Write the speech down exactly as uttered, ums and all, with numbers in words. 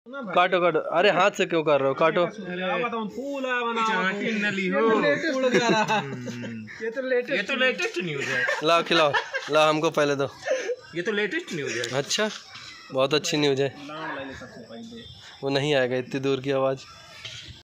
काटो काटो, अरे हाथ से क्यों कर रहे हो, काटो। ये तो लेटेस्ट ये तो लेटेस्ट न्यूज़ है। लाओ खिलाओ, लाओ हमको पहले दो। ये तो लेटेस्ट न्यूज़ है। अच्छा, बहुत अच्छी न्यूज़ है। वो नहीं आएगा इतनी दूर की आवाज़।